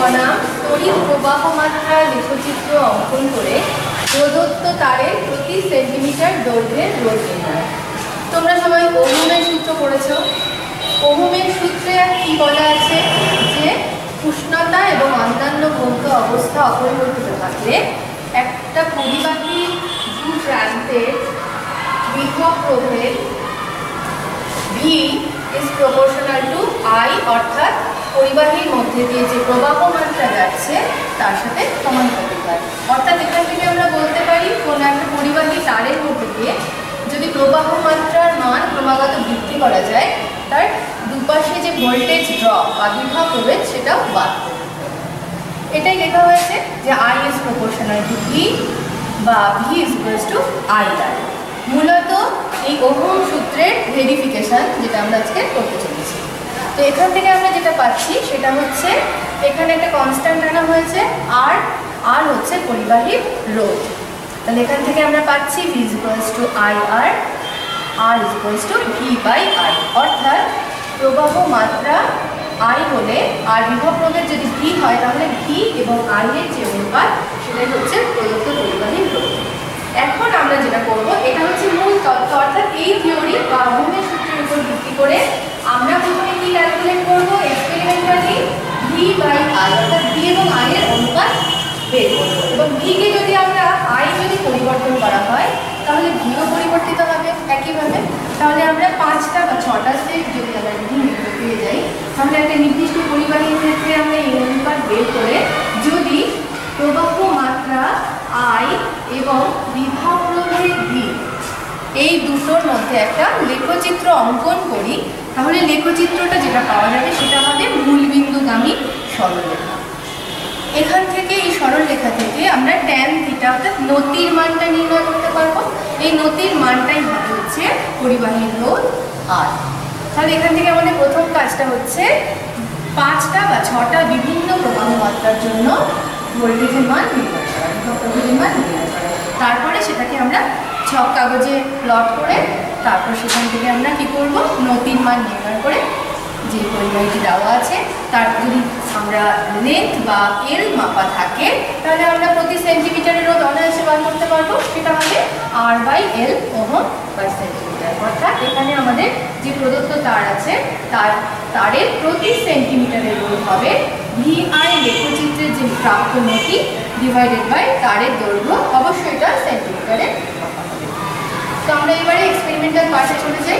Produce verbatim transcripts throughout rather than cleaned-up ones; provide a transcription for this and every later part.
বনাম তড়িৎ প্রবাহ মাত্রা লেখচিত্র অঙ্কন করে প্রদত্ত তারের প্রতি সেন্টিমিটার দৈর্ঘ্যের রোধ নির্ণয়। তোমরা সবাই ওহমের সূত্র পড়েছ। ওহমের সূত্রে কি বলা আছে যে উষ্ণতা এবং অন্যান্য ভৌত অবস্থা অপরিবর্তিত থাকলে একটা পরিবাহী দু প্রান্তের বিভব প্রভেদ V is proportional to I, অর্থাৎ পরিবাহীর মধ্যে দিয়ে যে প্রবাহ মাত্রা যাচ্ছে তার সাথে সমানুপাতিক হয়। অর্থাৎ এখান থেকে আমরা বলতে পারি কোনো একটা পরিবাহী তারের মধ্যে দিয়ে যদি প্রবাহ মাত্রার মান ক্রমাগত বৃদ্ধি করা যায়, তার দুপাশে যে ভোল্টেজ ড্রপ বা বিভব প্রভেদ সেটাও বাদ করবে। এটাই লেখা হয়েছে যে I is proportional to V বা V is equals to I R. মূলত এই ওহম সূত্রের ভেরিফিকেশন যেটা আমরা আজকে করতে চলেছি। তো এখান থেকে আমরা যেটা পাচ্ছি সেটা হচ্ছে এখানে একটা কনস্ট্যান্ট আনা হয়েছে আর আর হচ্ছে পরিবাহীর রোধ। তাহলে এখান থেকে আমরা পাচ্ছি V is equals to I R, R is equals to V by I. অর্থাৎ প্রবাহ মাত্রা আই হলে আর বিভব প্রভেদ যদি ভি হয় তাহলে ভি এবং আই এর যে অনুপাত সেটাই হচ্ছে প্রদত্ত পরিবাহীর রোধ। এখন আমরা যেটা করব এটা হচ্ছে মূল তত্ত্ব, অর্থাৎ এই থিওরি বা ওহমের সূত্রের উপর ভিত্তি করে আমরা প্রথমে কি ক্যালকুলেট করবো এক্সপেরিমেন্টালি ভি বাই আই, অর্থাৎ ভি এবং আই এর অনুপাত বের করবো। এবং ভিকে যদি আমরা আই যদি পরিবর্তন করা হয় তাহলে ভিও পরিবর্তিত হবে একইভাবে। তাহলে আমরা পাঁচটা বা ছটা স্টেপ যদি আমরা পেয়ে যাই তাহলে একটা নির্দিষ্ট পরিবাহীর ক্ষেত্রে আমরা এই অনুপাত বের করে যদি প্রবাহ মাত্রা আই এবং বিভব প্রভেদ ভি এই দুটোর মধ্যে একটা লেখচিত্র অঙ্কন করি তাহলে লেখচিত্রটা যেটা পাওয়া যাবে সেটা হবে মূলবিন্দুগামী সরলরেখা। এখান থেকে এই সরলরেখা থেকে আমরা ট্যান থিটা অর্থাৎ নতির মানটা নির্ণয় করতে পারবো। এই নতির মানটাই হবে হচ্ছে পরিবাহীর রোধ আর। তাহলে এখান থেকে আমাদের প্রথম কাজটা হচ্ছে পাঁচটা বা ছটা বিভিন্ন প্রবাহ মাত্রার জন্য ভোল্টেজের মান নির্ণয় করা, বিভব প্রভেদের মান নির্ণয় করা। তারপরে সেটাকে আমরা ছক কাগজে প্লট করে তারপর সেখান থেকে আমরা কি করব নতির মান নির্ণয় করে যে পরিবাহীটি দেওয়া আছে তার যদি আমরা লেন্থ বা এল মাপা থাকে তাহলে আমরা প্রতি সেন্টিমিটারের রোধ অনায়াসে বার করতে পারবো। সেটা হবে R by L ohm per centimetre. অর্থাৎ এখানে আমাদের যে প্রদত্ত তার আছে তার তারের প্রতি সেন্টিমিটারের রোধ হবে ভি আই লেখচিত্রের যে প্রাপ্ত নতি ডিভাইডেড বাই তারের দৈর্ঘ্য, অবশ্যই এটা সেন্টিমিটারে মাপা হবে। তো আমরা এবারে এক্সপেরিমেন্টাল পার্টে চলে যাই।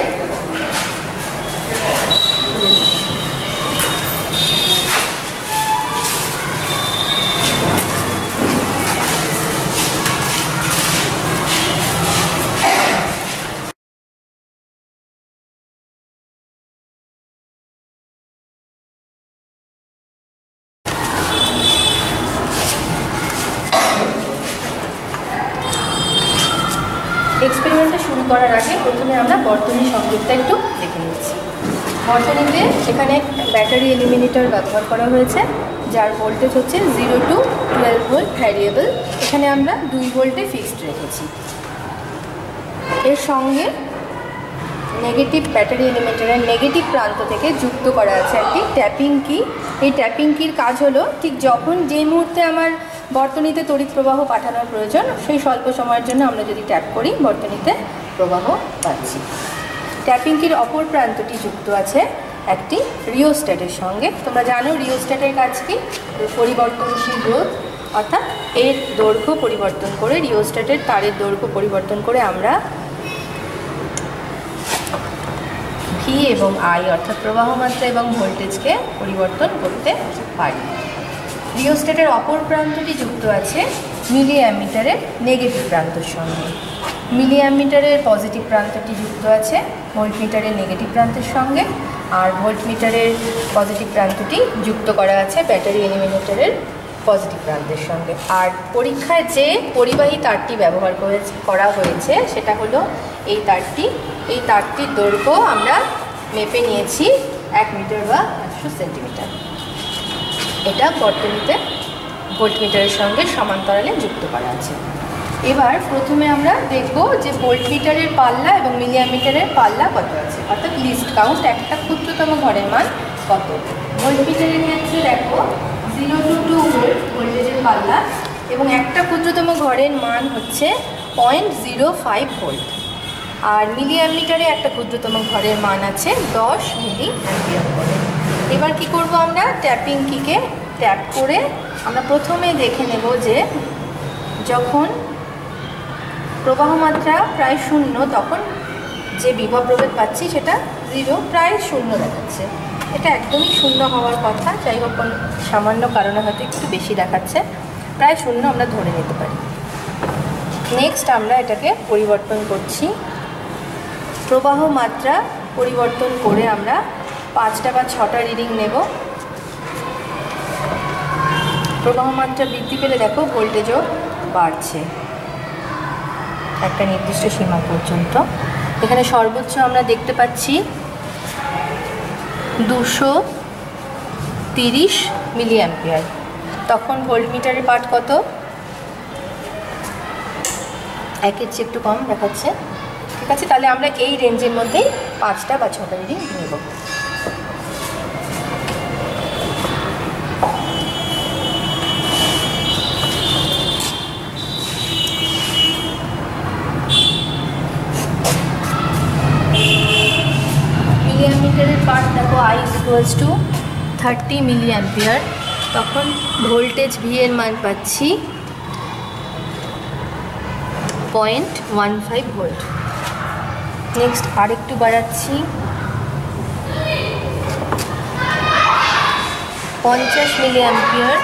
এক্সপেরিমেন্টটা শুরু করার আগে প্রথমে আমরা বর্তনী সংযোগটা একটু দেখে নিচ্ছি। বর্তনীতে এখানে ব্যাটারি এলিমিনেটর ব্যবহার করা হয়েছে যার ভোল্টেজ হচ্ছে zero to twelve volt variable. এখানে আমরা দুই ভোল্টে ফিক্সড রেখেছি। এর সঙ্গে নেগেটিভ ব্যাটারি এলিমিনেটরের নেগেটিভ প্রান্ত থেকে যুক্ত করা আছে একটি ট্যাপিং কি। এই ট্যাপিং কির কাজ হলো ঠিক যখন যে মুহূর্তে আমার বর্তনীতে তড়িৎ প্রবাহ পাঠানোর প্রয়োজন সেই স্বল্প সময়ের জন্য আমরা যদি ট্যাপ করি বর্তনীতে প্রবাহ পাচ্ছি। ট্যাপিং কির অপর প্রান্তটি যুক্ত আছে একটি রিওস্ট্যাটের সঙ্গে। তোমরা জানো রিওস্ট্যাটের কাজ কি, পরিবর্তনশীল রোধ, অর্থাৎ এর দৈর্ঘ্য পরিবর্তন করে রিওস্ট্যাটের তারের দৈর্ঘ্য পরিবর্তন করে আমরা ভি এবং আই অর্থাৎ প্রবাহ মাত্রা এবং ভোল্টেজকে পরিবর্তন করতে পারি। রিওস্ট্যাটের অপর প্রান্তটি যুক্ত আছে মিলি অ্যামিটারের নেগেটিভ প্রান্তর সঙ্গে। মিলি অ্যামিটারের পজিটিভ প্রান্তটি যুক্ত আছে ভোল্টমিটারের নেগেটিভ প্রান্তের সঙ্গে, আর ভোল্টমিটারের পজিটিভ প্রান্তটি যুক্ত করা আছে ব্যাটারি এলিমিনেটরের পজিটিভ প্রান্তের সঙ্গে। আর পরীক্ষায় যে পরিবাহী তারটি ব্যবহার করা হয়েছে সেটা হলো এই তারটি। এই তারটির দৈর্ঘ্য আমরা মেপে নিয়েছি এক মিটার বা একশো সেন্টিমিটার। এটা বর্তনীতে ভোল্টমিটারের সঙ্গে সমান্তরালে যুক্ত করা আছে। এবার প্রথমে আমরা দেখব যে ভোল্টমিটারের পাল্লা এবং মিলি অ্যামিটারের পাল্লা কত আছে, অর্থাৎ লিস্ট কাউন্ট, একটা ক্ষুদ্রতম ঘরের মান কত। ভোল্টমিটারের ক্ষেত্রে দেখো জিরো টু টু ভোল্ট ভোল্টেজের পাল্লা এবং একটা ক্ষুদ্রতম ঘরের মান হচ্ছে পয়েন্ট জিরো ফাইভ ভোল্ট। আর মিলি অ্যামিটারে একটা ক্ষুদ্রতম ঘরের মান আছে দশ মিলি অ্যাম্পিয়ার করে। এবার কি করব আমরা, ট্যাপিং কিকে ট্যাপ করে আমরা প্রথমে দেখে নেব যে যখন প্রবাহ মাত্রা প্রায় শূন্য তখন যে বিভব প্রভেদ পাচ্ছি সেটা জিরো, প্রায় শূন্য দেখাচ্ছে। এটা একদমই শূন্য হওয়ার কথা, যাই হোক সামান্য কারণে হয়তো একটু বেশি দেখাচ্ছে, প্রায় শূন্য আমরা ধরে নিতে পারি। নেক্সট আমরা এটাকে পরিবর্তন করছি, প্রবাহ মাত্রা পরিবর্তন করে আমরা পাঁচটা বা ছটা রিডিং নেব। প্রবাহ মাত্রা বৃদ্ধি পেলে দেখো ভোল্টেজও বাড়ছে একটা নির্দিষ্ট সীমা পর্যন্ত। এখানে সর্বোচ্চ আমরা দেখতে পাচ্ছি দুশো তিরিশ মিলি অ্যাম্পিয়ার। তখন ভোল্টমিটারের পাঠ কত, একের চেয়ে একটু কম দেখাচ্ছে। ঠিক আছে, তাহলে আমরা এই রেঞ্জের মধ্যেই পাঁচটা বা ছটা রিডিং নেব। মিলি অ্যাম্পিয়ারের পার্ট দেখো I equals to thirty milliampere. তখন ভোল্টেজ ভি এর মান পাচ্ছি point one five volt. Next আরেকটু বাড়াচ্ছি, পঞ্চাশ milliampere.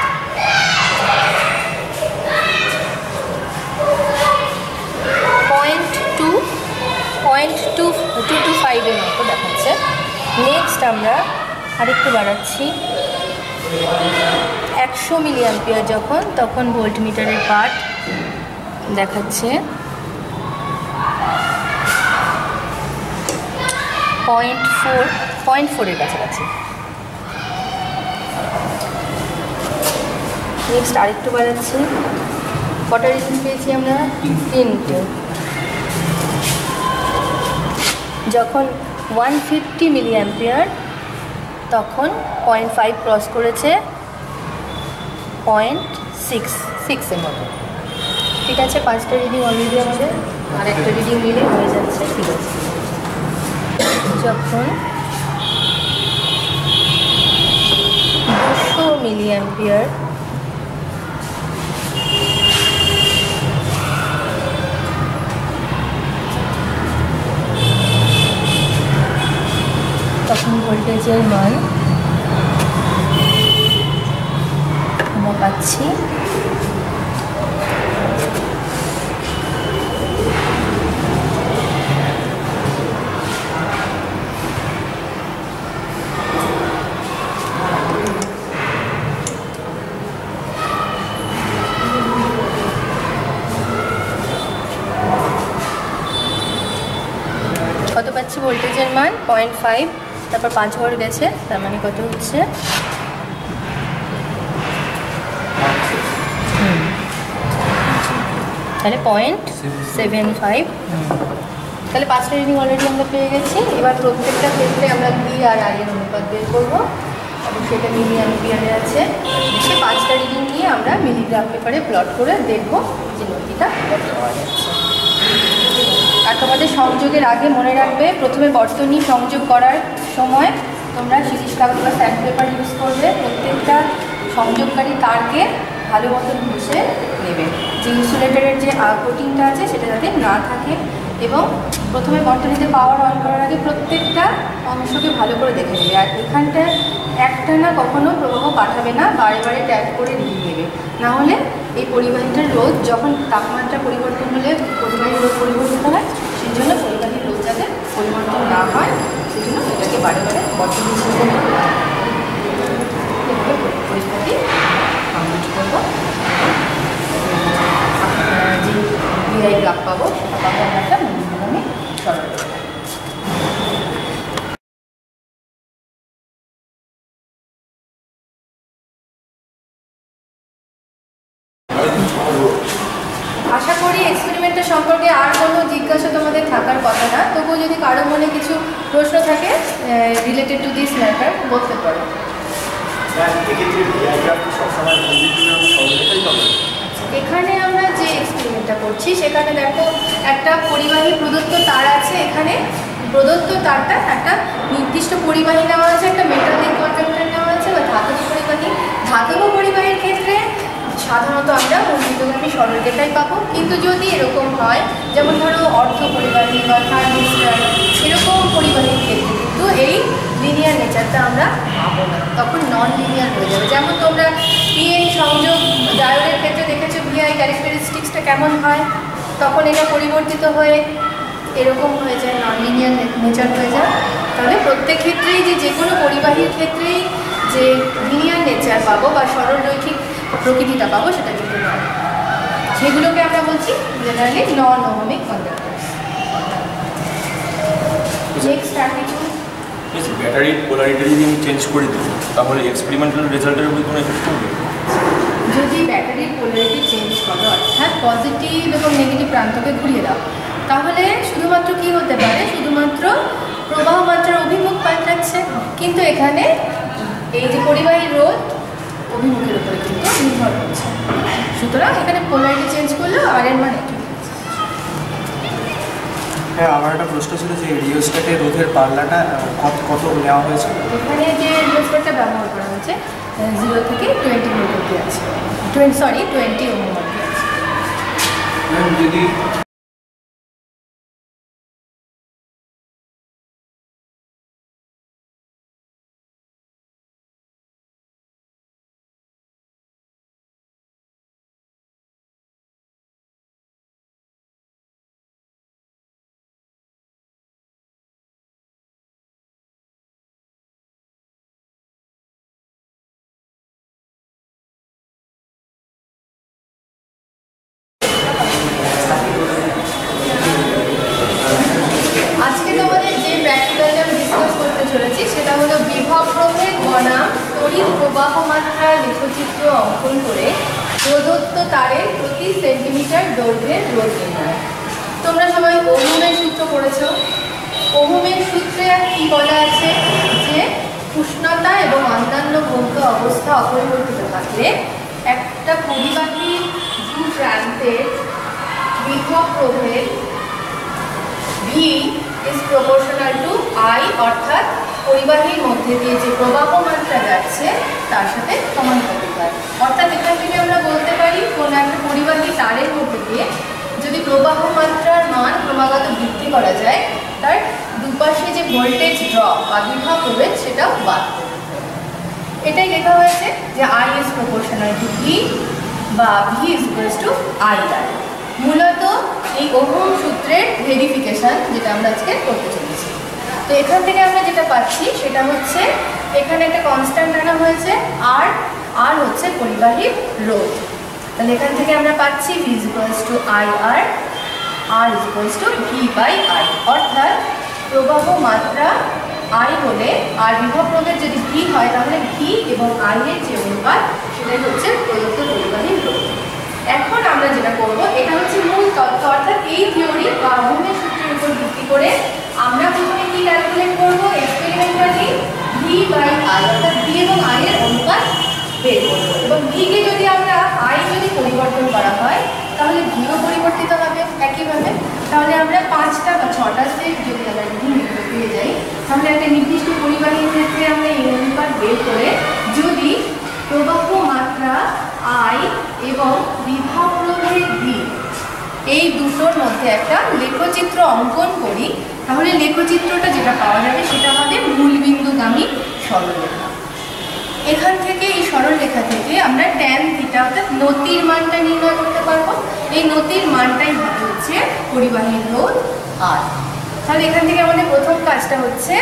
Point two point two two two ফাইভের মতো দেখাচ্ছে। নেক্সট আমরা আরেকটু বাড়াচ্ছি, একশো মিলি অ্যাম্পিয়ার যখন, তখন ভোল্টমিটারের পার্ট দেখাচ্ছে পয়েন্ট ফোর পয়েন্ট ফোরের কাছাকাছি। নেক্সট আরেকটু বাড়াচ্ছি, কটা রিডিং পেয়েছি আমরা, তিনটে। যখন ওয়ান ফিফটি মিলি অ্যাম্পিয়ার তখন পয়েন্ট ফাইভ ক্রস করেছে পয়েন্ট সিক্স সিক্সের মতো। ঠিক আছে, পাঁচটা রিডিং অলরেডি আমাদের আর একটা রিডিং নিলে হয়ে যাচ্ছে। ঠিক আছে, যখন দুশো মিলি অ্যাম্পিয়ার তখন ভোল্টেজের মান আমরা পাচ্ছি কত পাচ্ছি, ভোল্টেজের মান পয়েন্ট ফাইভ, তারপর পাঁচ ভোল্ট গেছে, তার মানে কত হচ্ছে তাহলে পয়েন্ট সেভেন ফাইভ। তাহলে পাঁচটা রিডিং অলরেডি আমরা পেয়ে গেছি। এবার প্রত্যেকটা ক্ষেত্রে আমরা ভি আর আই এর অনুপাত বের করবো এবং সেটা মিলি অ্যাম্পিয়ারে আছে। সে পাঁচটা রিডিং নিয়ে আমরা মিলিগ্রাম পেপারে প্লট করে দেখবো যে নদীটা কত পাওয়া যাচ্ছে। আর তোমাদের সংযোগের আগে মনে রাখবে, প্রথমে বর্তনী সংযোগ করার সময় তোমরা শিরিষ কাগজ বা স্যান্ড পেপার ইউজ করবে। প্রত্যেকটা সংযোগকারী তারকে ভালো মতন ঘষে নেবে, যে ইনসুলেটরের যে কোটিংটা আছে সেটা যাতে না থাকে। এবং প্রথমে বর্তনীতে পাওয়ার অন করার আগে প্রত্যেকটা অংশকে ভালো করে দেখে নেবে। আর এখানটায় একটা না কখনো প্রবাহ পাঠাবে না, বারে বারে ট্যাপ করে নিয়ে নেবে। নাহলে এই পরিবাহীটার রোধ যখন তাপমাত্রা পরিবর্তন হলে পরিবাহীর রোধ পরিবর্তন হয়, সেই জন্য পরিবাহীর রোধ যাতে পরিবর্তন না হয় সেই জন্য এটাকে বারে বারে বর্তনী পরিস্থিতি কমপ্লিট করবো। যে ভিআই গ্রাফ পাবো সেটা পাবো আমরা একটা মিলিগ্রামে সরল। আশা করি এক্সপেরিমেন্টের সম্পর্কে আর কোনো জিজ্ঞাসা তোমাদের থাকার কথা কথা না, তবুও যদি কারো মনে কিছু প্রশ্ন থাকে রিলেটেড টু দিস ম্যাটার বলতে পারো। এখানে আমরা যে এক্সপেরিমেন্টটা করছি সেখানে দেখো একটা পরিবাহী প্রদত্ত তার আছে। এখানে প্রদত্ত তারটা একটা নির্দিষ্ট পরিবাহী নেওয়া আছে, একটা মেটালিক কন্ডাক্টর নেওয়া আছে বা ধাতব পরিবাহী। ধাতব পরিবাহীর ক্ষেত্রে সাধারণত আমরা মূলবিন্দুগামী সরলরেখাই পাবো, কিন্তু যদি এরকম হয় যেমন ধরো অর্ধ পরিবাহী বা থার্মিস্টার এরকম পরিবাহীর ক্ষেত্রে কিন্তু এই লিনিয়ার নেচারটা আমরা পাবো না, তখন নন লিনিয়ার হয়ে যাবে। যেমন তোমরা পিএন সংযোগ ডায়োডের ক্ষেত্রে দেখেছো ভিআই ক্যারেক্টারিস্টিক্সটা কেমন হয়, তখন এটা পরিবর্তিত হয়ে এরকম হয়ে যায়, নন লিনিয়ার নেচার হয়ে যায়। তাহলে প্রত্যেক ক্ষেত্রেই যে যে কোনো পরিবাহীর ক্ষেত্রেই যে লিনিয়ার নেচার পাবো বা সরল রৈখিক প্রকৃতিটা পাবো সেটা কিন্তু নয়, সেগুলোকে আমরা বলছি generally non ohmic conductors. Next আর কিছু ব্যাটারির পোলারিটি যদি আমি চেঞ্জ করে দিই তাহলে এক্সপেরিমেন্টাল রেজাল্টের উপর কোনো এফেক্ট পড়বে? যদি ব্যাটারির পোলারিটি চেঞ্জ করো অর্থাৎ পজিটিভ এবং নেগেটিভ প্রান্তকে ঘুরিয়ে দাও, তাহলে শুধুমাত্র কি হতে পারে, শুধুমাত্র প্রবাহ মাত্রার অভিমুখ পাল্টাচ্ছে, কিন্তু এখানে এই যে পরিবাহী রোধ অভিমুখের উপরে কিন্তু নির্ভর করছে। সুতরাং এখানে পোলারিটি চেঞ্জ করলেও আর এর মান একই। হ্যাঁ, আমার একটা প্রশ্ন ছিল যে রিওস্ট্যাটের রোধের পাল্লাটা কত কত নেওয়া হয়েছে? এখানে যে রিওস্ট্যাটটা ব্যবহার করা হয়েছে জিরো থেকে টোয়েন্টি ভোল্ট অবধি আছে, টোয়েন্টি সরি টোয়েন্টি ওহম অবধি আছে। যদি সেটা হলো বিভব প্রভেদ বনাম তড়িৎ প্রবাহ মাত্রার লেখচিত্র অঙ্কন করে প্রদত্ত তারের প্রতি সেন্টিমিটার দৈর্ঘ্যের রোধ নির্ণয়। তোমরা সবাই ওহমের সূত্র পড়েছো। ওহমের সূত্রে কি বলা আছে যে উষ্ণতা এবং অন্যান্য ভৌত অবস্থা অপরিবর্তিত থাকলে একটা পরিবাহী দু প্রান্তের বিভব প্রভেদ V is proportional to I, অর্থাৎ পরিবাহীর মধ্যে দিয়ে যে প্রবাহ মাত্রা যাচ্ছে তার সাথে সমানুপাতিক হয়। অর্থাৎ এখান থেকে আমরা বলতে পারি কোনো একটা পরিবাহী তারের মধ্যে দিয়ে যদি প্রবাহ মাত্রার মান ক্রমাগত বৃদ্ধি করা যায়, তার দুপাশে যে ভোল্টেজ ড্রপ বা বিভব প্রভেদ সেটাও বাদ করবে। এটাই লেখা হয়েছে যে I is proportional to V বা V is equals to I R. মূলত এই ওহম সূত্রের ভেরিফিকেশন যেটা আমরা আজকে করতে চলেছি। তো এখান থেকে আমরা যেটা পাচ্ছি সেটা হচ্ছে এখানে একটা কনস্ট্যান্ট আনা হয়েছে আর আর হচ্ছে পরিবাহীর রোধ। তাহলে এখান থেকে আমরা পাচ্ছি V is equals to I R, R is equals to V by I, অর্থাৎ প্রবাহ মাত্রা আই হলে আর বিভব প্রভেদ যদি ভি হয় তাহলে ভি এবং আই এর যে অনুপাত সেটাই হচ্ছে প্রদত্ত পরিবাহীর রোধ। এখন আমরা যেটা করব এটা হচ্ছে মূল তত্ত্ব, অর্থাৎ এই থিওরি বা ওহমের সূত্রের উপর ভিত্তি করে আমরা প্রথমে কি ক্যালকুলেট করবো, এক্সপেরিমেন্টালি ভি বাই আই অর্থাৎ ভি এবং আই এর অনুপাত বের করবো। এবং ভিকে যদি আমরা আই যদি পরিবর্তন করা হয় তাহলে ভিও পরিবর্তিত হবে একইভাবে। তাহলে আমরা পাঁচটা বা ছটা স্টেপ যদি আমরা বিভিন্ন পেয়ে যাই তাহলে একটা নির্দিষ্ট পরিবাহীর ক্ষেত্রে আমরা এই অনুপাত বের করে যদি প্রবাহ মাত্রা আই এবং বিভব প্রভেদ ভি এই দুটোর মধ্যে একটা লেখচিত্র অঙ্কন করি, তাহলে লেখচিত্রটা যেটা পাওয়া যাবে সেটা হবে মূলবিন্দুগামী সরলরেখা। এখান থেকে এই সরলরেখা থেকে আমরা ট্যান থিটা অর্থাৎ নতির মানটা নির্ণয় করতে পারবো। এই নতির মানটাই হচ্ছে পরিবাহীর রোধ আর। তাহলে এখান থেকে আমাদের প্রথম কাজটা হচ্ছে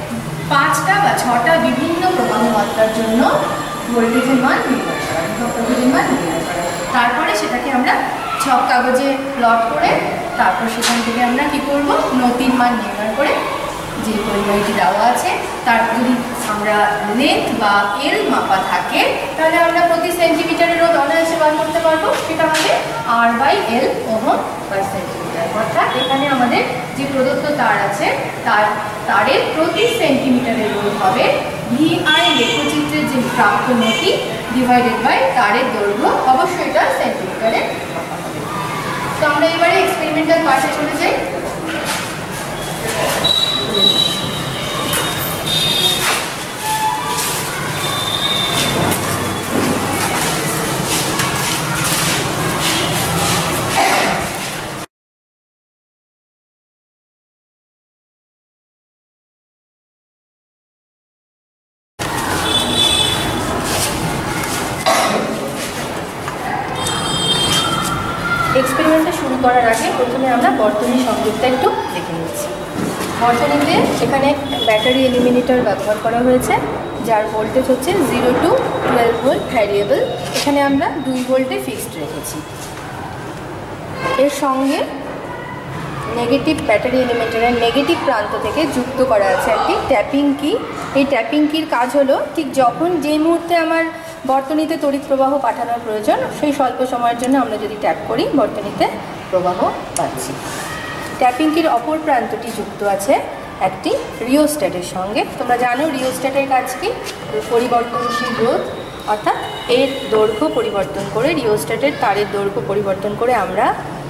পাঁচটা বা ছটা বিভিন্ন প্রবাহ মাত্রার জন্য ভোল্টেজের মান নির্ণয় করা, বিভব প্রভেদের মান নির্ণয় করা। তারপরে সেটাকে আমরা ছক কাগজে প্লট করে তারপর সেখান থেকে আমরা কি করব, নতির মান নির্ণয় করে যে পরিবাহীটি দেওয়া আছে তার যদি আমরা লেন্থ বা এল মাপা থাকে তাহলে আমরা প্রতি সেন্টিমিটারের রোধ অনায়াসে বার করতে পারবো। সেটা হবে R by L ohm per centimetre. অর্থাৎ এখানে আমাদের যে প্রদত্ত তার আছে তার তারের প্রতি সেন্টিমিটারের রোধ হবে ভি আই লেখচিত্রের যে প্রাপ্ত নতি ডিভাইডেড বাই তারের দৈর্ঘ্য। অবশ্যই এটা সেন্টিমিটারে মাপা হবে। তো আমরা এবারে এক্সপেরিমেন্টাল পার্টে চলে যাই। এক্সপেরিমেন্টটা শুরু করার আগে প্রথমে আমরা বর্তনী সংযোগটা একটু দেখে নিচ্ছি। বর্তনীতে এখানে ব্যাটারি এলিমিনেটর ব্যবহার করা হয়েছে যার ভোল্টেজ হচ্ছে zero to twelve volt variable. এখানে আমরা দুই ভোল্টে ফিক্সড রেখেছি। এর সঙ্গে নেগেটিভ ব্যাটারি এলিমেন্টারের নেগেটিভ প্রান্ত থেকে যুক্ত করা আছে একটি ট্যাপিং কি। এই ট্যাপিং কির কাজ হলো ঠিক যখন যে মুহূর্তে আমার বর্তনীতে তড়িৎ প্রবাহ পাঠানোর প্রয়োজন সেই স্বল্প সময়ের জন্য আমরা যদি ট্যাপ করি বর্তনীতে প্রবাহ পাচ্ছি। ট্যাপিং কির অপর প্রান্তটি যুক্ত আছে একটি রিওস্ট্যাটের সঙ্গে। তোমরা জানো রিওস্ট্যাটের কাজ কি? পরিবর্তনশীল রোধ, অর্থাৎ এর দৈর্ঘ্য পরিবর্তন করে রিওস্ট্যাটের তারের দৈর্ঘ্য পরিবর্তন করে আমরা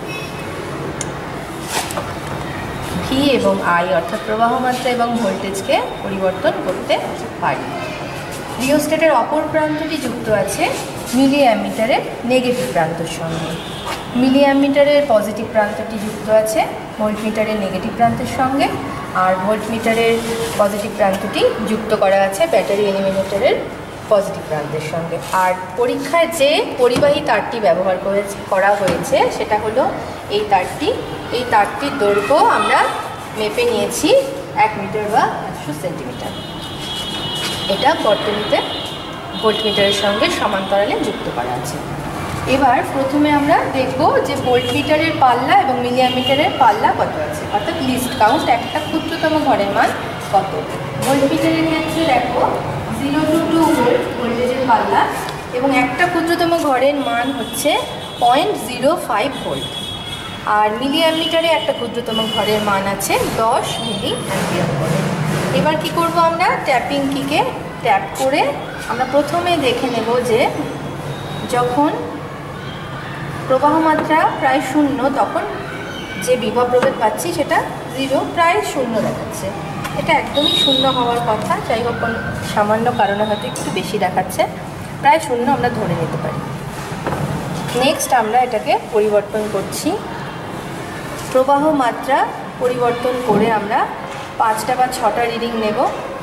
ভি এবং আই অর্থাৎ প্রবাহ মাত্রা এবং ভোল্টেজকে পরিবর্তন করতে পারি। রিওস্ট্যাটের অপর প্রান্তটি যুক্ত আছে মিলি অ্যামিটারের নেগেটিভ প্রান্তর সঙ্গে। মিলি অ্যামিটারের পজিটিভ প্রান্তটি যুক্ত আছে ভোল্টমিটারের নেগেটিভ প্রান্তের সঙ্গে, আর ভোল্টমিটারের পজিটিভ প্রান্তটি যুক্ত করা আছে ব্যাটারি এলিমিনেটরের পজিটিভ প্রান্তের সঙ্গে। আর পরীক্ষায় যে পরিবাহী তারটি ব্যবহার করা হয়েছে সেটা হলো এই তারটি। এই তারটির দৈর্ঘ্য আমরা মেপে নিয়েছি এক মিটার বা একশো সেন্টিমিটার। এটা বর্তনীতে ভোল্টমিটারের সঙ্গে সমান্তরালে যুক্ত করা আছে। এবার প্রথমে আমরা দেখব যে ভোল্টমিটারের পাল্লা এবং মিলি অ্যামিটারের পাল্লা কত আছে, অর্থাৎ লিস্ট কাউন্ট একটা ক্ষুদ্রতম ঘরের মান কত। ভোল্টমিটারের ক্ষেত্রে দেখো জিরো টু টু ভোল্ট ভোল্টেজের পাল্লা এবং একটা ক্ষুদ্রতম ঘরের মান হচ্ছে পয়েন্ট জিরো ফাইভ ভোল্ট। আর মিলি অ্যামিটারে একটা ক্ষুদ্রতম ঘরের মান আছে দশ মিলি অ্যাম্পিয়ার করে। এবার কি করব আমরা ট্যাপিং কিকে ট্যাপ করে আমরা প্রথমে দেখে নেব যে যখন প্রবাহ মাত্রা প্রায় শূন্য তখন যে বিভব প্রভেদ পাচ্ছি সেটা জিরো, প্রায় শূন্য দেখাচ্ছে। এটা একদমই শূন্য হওয়ার কথা, যাই হোক সামান্য কারণে হয়তো একটু বেশি দেখাচ্ছে, প্রায় শূন্য আমরা ধরে নিতে পারি। নেক্সট আমরা এটাকে পরিবর্তন করছি। প্রবাহ মাত্রা পরিবর্তন করে আমরা পাঁচটা বা ছটা রিডিং নেব।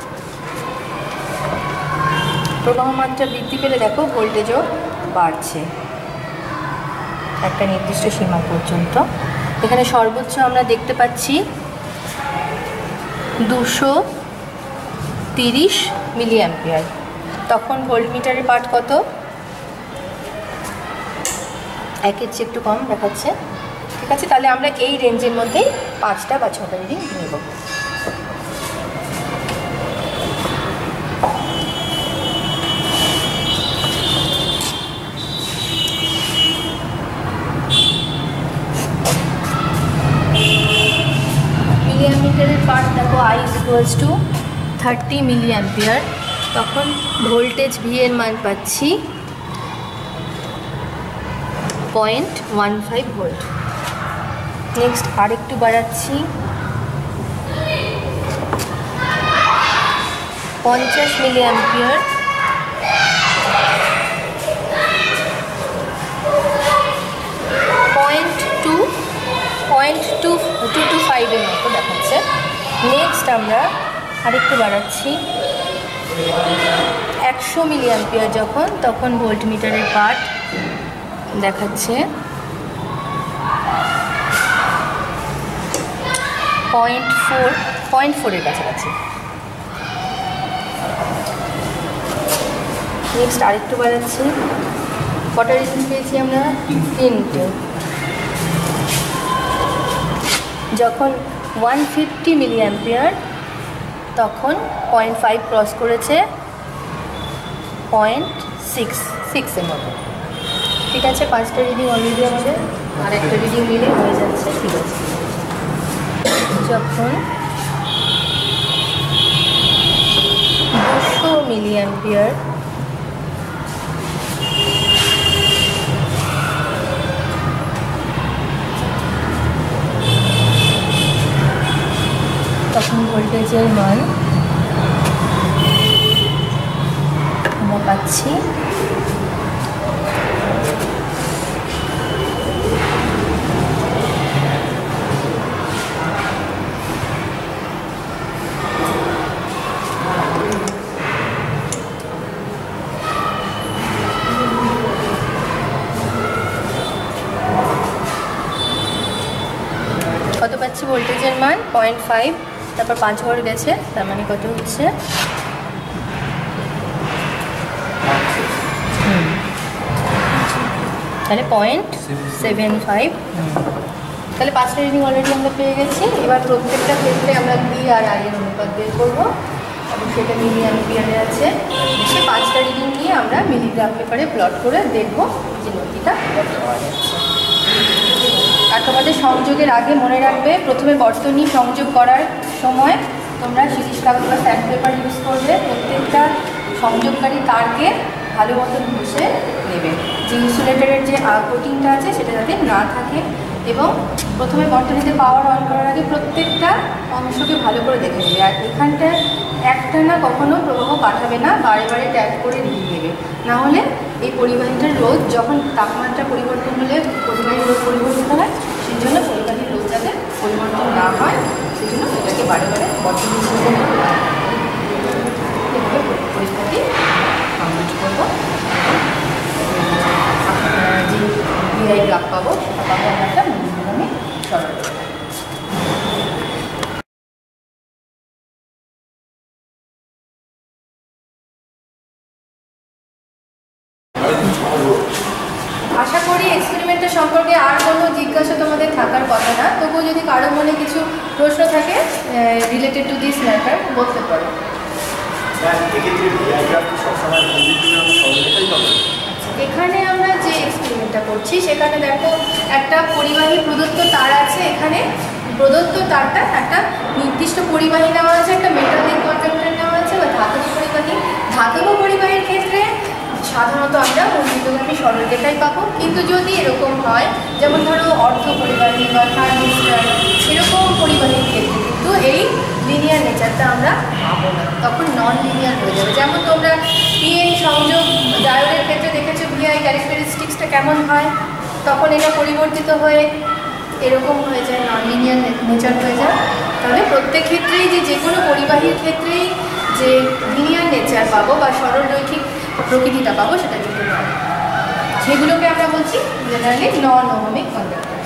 প্রবাহ মাত্রা বৃদ্ধি পেলে দেখো ভোল্টেজও বাড়ছে একটা নির্দিষ্ট সীমা পর্যন্ত। এখানে সর্বোচ্চ আমরা দেখতে পাচ্ছি দুশো তিরিশ মিলি অ্যাম্পিয়ার। তখন ভোল্টমিটারের পাঠ কত? একের চেয়ে একটু কম দেখাচ্ছে। ঠিক আছে, তাহলে আমরা এই রেঞ্জের মধ্যেই পাঁচটা বা ছটা রিডিং নেব। মিলি অ্যামিটারের পার্ট দেখো I equals to thirty milliampere. তখন ভোল্টেজ ভি এর মান পাচ্ছি point one five volt. Next আরেকটু বাড়াচ্ছি, পঞ্চাশ milliampere. Point two point two two two ফাইভের মতো দেখাচ্ছে। নেক্সট আমরা আরেকটু বাড়াচ্ছি, একশো মিলি অ্যাম্পিয়ার যখন, তখন ভোল্টমিটারের পার্ট দেখাচ্ছে পয়েন্ট ফোর পয়েন্ট ফোরের কাছাকাছি। নেক্সট আরেকটু বাড়াচ্ছি, কটা রিডিং পেয়েছি আমরা? তিনটে। যখন ওয়ান ফিফটি মিলি অ্যাম্পিয়ার তখন পয়েন্ট ফাইভ ক্রস করেছে পয়েন্ট সিক্স সিক্সের মতো। ঠিক আছে, পাঁচটা রিডিং অলরেডি আমাদের, আর একটা রিডিং মিলে হয়ে যাচ্ছে। ঠিক আছে, যখন দুশো মিলি অ্যাম্পিয়ার তখন ভোল্টেজের মান আমরা পাচ্ছি কত পাচ্ছি? ভোল্টেজের মান পয়েন্ট ফাইভ, তারপর পাঁচ ভোল্ট গেছে, তার মানে কত হচ্ছে? তাহলে পয়েন্ট সেভেন ফাইভ। তাহলে পাঁচটা রিডিং অলরেডি আমরা পেয়ে গেছি। এবার প্রত্যেকটা ক্ষেত্রে আমরা ভি আর আই এর অনুপাত বের করবো, এবং সেটা মিলি অ্যাম্পিয়ারে আছে। সে পাঁচটা রিডিং নিয়ে আমরা মিলিগ্রাম পেপারে প্লট করে দেখবো যে নদীটা কত পাওয়া যাচ্ছে। আর তোমাদের সংযোগের আগে মনে রাখবে, প্রথমে বর্তনী সংযোগ করার সময় তোমরা সিরিজ কাগজ বা স্যান্ড পেপার ইউজ করবে। প্রত্যেকটা সংযোগকারী তারকে ভালো মতন ঘষে নেবে, যে ইনসুলেটরের যে কোটিংটা আছে সেটা যাতে না থাকে। এবং প্রথমে বর্তনীতে পাওয়ার অন করার আগে প্রত্যেকটা অংশকে ভালো করে দেখে নেবে। আর এখানটায় একটা না কখনো প্রবাহ পাঠাবে না, বারে বারে ট্যাপ করে নিয়ে নেবে। নাহলে এই পরিবাহীটার রোধ যখন তাপমাত্রা পরিবর্তন হলে পরিবাহীর রোধ পরিবর্তিত হয়, সেই জন্য পরিবাহীর রোধ যাতে পরিবর্তন না হয় সেই জন্য এটাকে বারে বারে বর্তনী পরিস্থিতি কমপ্লিট করবো। যে ভিআই গ্রাফ পাবো সেটা পাবো আমরা একটা মিলিগ্রামে সরল। আশা করি এক্সপেরিমেন্টের সম্পর্কে আর কোনো জিজ্ঞাসা তোমাদের থাকার কথা না। তবুও যদি কারো মনে কিছু প্রশ্ন থাকে রিলেটেড টু দিস ম্যাটার বলতে পারো। এখানে আমরা যে এক্সপেরিমেন্টটা করছি সেখানে দেখো একটা পরিবাহী প্রদত্ত তার আছে। এখানে প্রদত্ত তারটা একটা নির্দিষ্ট পরিবাহী নেওয়া আছে, একটা মেটালিক কন্ডাক্টর নেওয়া আছে বা ধাতব পরিবাহী। ধাতব পরিবাহীর ক্ষেত্রে সাধারণত আমরা মূলবিন্দুগামী সরলরেখাই পাবো। কিন্তু যদি এরকম হয়, যেমন ধরো অর্ধ পরিবাহী বা থার্মিস্টার, এরকম পরিবাহীর ক্ষেত্রে কিন্তু এই লিনিয়ার নেচারটা আমরা পাবো না, তখন নন লিনিয়ার হয়ে যাবে। যেমন তোমরা পিএন সংযোগ ডায়োডের ক্ষেত্রে দেখেছো ভিআই ক্যারেক্টারিস্টিক্সটা কেমন হয়, তখন এটা পরিবর্তিত হয়ে এরকম হয়ে যায়, নন লিনিয়ার নেচার হয়ে যায়। তাহলে প্রত্যেক ক্ষেত্রেই যে যে কোনো পরিবাহীর ক্ষেত্রেই যে লিনিয়ার নেচার পাবো বা সরল রৈখিক প্রকৃতিটা পাবো সেটা কিন্তু নয়। সেগুলোকে আমরা বলছি generally non ohmic conductors.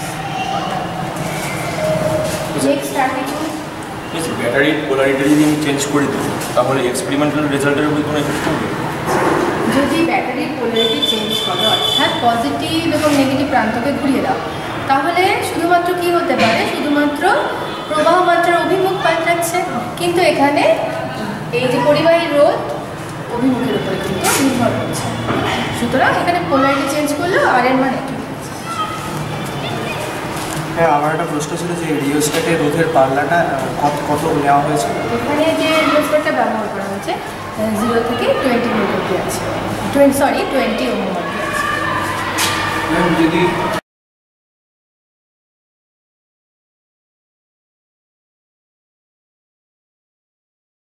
Next আর কিছু? ব্যাটারির পোলারিটি যদি আমি চেঞ্জ করে দিই তাহলে এক্সপেরিমেন্টাল রেজাল্টের উপর কোনো এফেক্ট পড়বে? যদি ব্যাটারির পোলারিটি চেঞ্জ করো, অর্থাৎ পজিটিভ এবং নেগেটিভ প্রান্তকে ঘুরিয়ে দাও, তাহলে শুধুমাত্র কি হতে পারে? শুধুমাত্র প্রবাহ মাত্রার অভিমুখ পাল্টাচ্ছে, কিন্তু এখানে এই যে পরিবাহী রোধ অভিমুখের উপরে কিন্তু নির্ভর করছে। সুতরাং এখানে পোলারিটি চেঞ্জ করলেও আর এর মানে কি? হ্যাঁ, আমার একটা প্রশ্ন ছিল যে রিওস্ট্যাটে রোধের পাল্লাটা কত কত নেওয়া হয়েছে? এখানে যে রিওস্ট্যাটটা ব্যবহার করা হয়েছে জিরো থেকে টোয়েন্টি ভোল্ট অবধি আছে, টোয়েন্টি সরি টোয়েন্টি ওহম অবধি আছে। যদি